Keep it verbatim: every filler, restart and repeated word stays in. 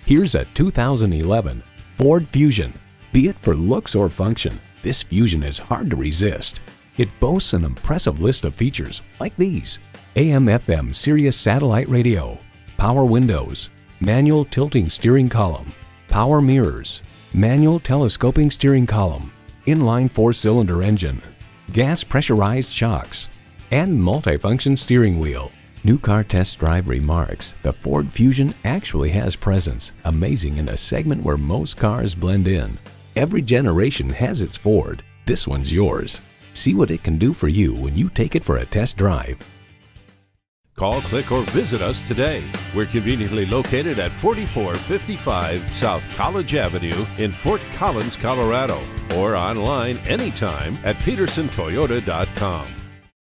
Here's a two thousand eleven Ford Fusion. Be it for looks or function, this Fusion is hard to resist. It boasts an impressive list of features like these: A M F M Sirius satellite radio, power windows, manual tilting steering column, power mirrors, manual telescoping steering column, inline four-cylinder engine, gas pressurized shocks, and multifunction steering wheel. New Car Test Drive remarks, the Ford Fusion actually has presence, amazing in a segment where most cars blend in. Every generation has its Ford. This one's yours. See what it can do for you when you take it for a test drive. Call, click, or visit us today. We're conveniently located at forty-four fifty-five South College Avenue in Fort Collins, Colorado, or online anytime at Pedersen Toyota dot com.